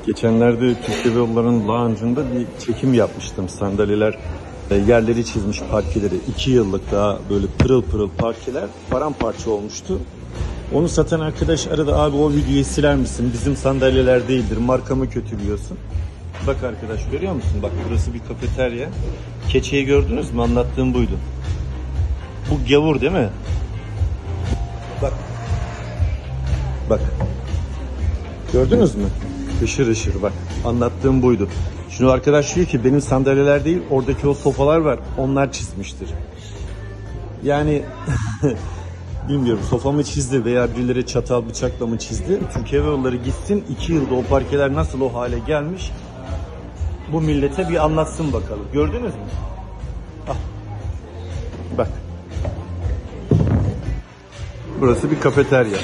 Geçenlerde Türk Hava Yolları'nın lounge'unda bir çekim yapmıştım. Sandalyeler yerleri çizmiş, parkeleri. 2 yıllık daha böyle pırıl pırıl parkeler paramparça olmuştu. Onu satan arkadaş aradı, abi o videoyu siler misin? Bizim sandalyeler değildir, markamı kötülüyorsun. Bak arkadaş, görüyor musun? Bak burası bir kafeterya. Keçeyi gördünüz mü? Anlattığım buydu. Bu gavur değil mi? Bak. Bak. Gördünüz mü? Işır ışır bak. Anlattığım buydu. Şimdi arkadaş diyor ki benim sandalyeler değil, oradaki o sofalar var. Onlar çizmiştir. Yani bilmiyorum, sofamı çizdi veya birileri çatal bıçakla mı çizdi? Türkiye Hava Yolları gitsin, 2 yılda o parkeler nasıl o hale gelmiş? Bu millete bir anlatsın bakalım. Gördünüz mü? Ah. Bak. Burası bir kafeterya.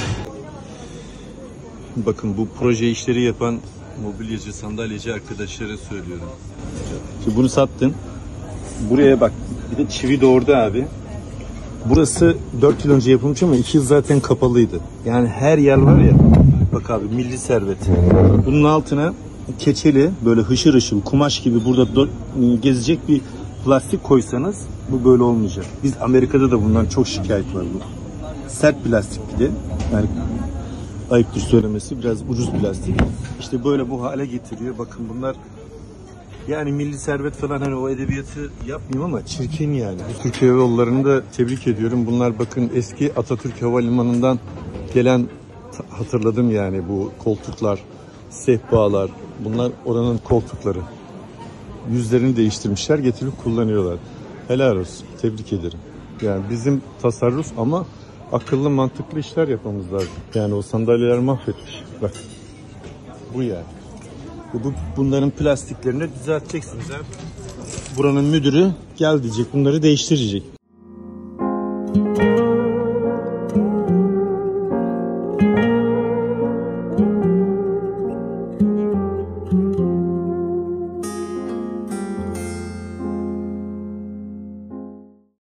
Bakın bu proje işleri yapan mobilyacı, sandalyeci arkadaşlara söylüyorum. Şimdi bunu sattın. Buraya bak. Bir de çivi de orada abi. Burası 4 yıl önce yapılmış ama 2 yıl zaten kapalıydı. Yani her yer var ya. Bak abi, milli servet. Bunun altına keçeli böyle hışır hışır kumaş gibi burada gezecek bir plastik koysanız bu böyle olmayacak. Biz Amerika'da da bundan çok şikayet var bu. Sert plastik bir de. Yani ayıptır söylemesi, biraz ucuz plastik. İşte böyle bu hale getiriyor. Bakın bunlar yani milli servet falan, hani o edebiyatı yapmayayım ama çirkin yani. Bu Türkiye Hava Yolları'nı da tebrik ediyorum. Bunlar bakın eski Atatürk Havalimanı'ndan gelen, hatırladım yani bu koltuklar, sehpalar. Bunlar oranın koltukları. Yüzlerini değiştirmişler, getirip kullanıyorlar. Helal olsun. Tebrik ederim. Yani bizim tasarruf ama akıllı mantıklı işler yapmamız lazım. Yani o sandalyeler mahvetmiş. Bak. Bu yani. Bunların plastiklerini düzelteceksiniz abi. Buranın müdürü gel diyecek, bunları değiştirecek.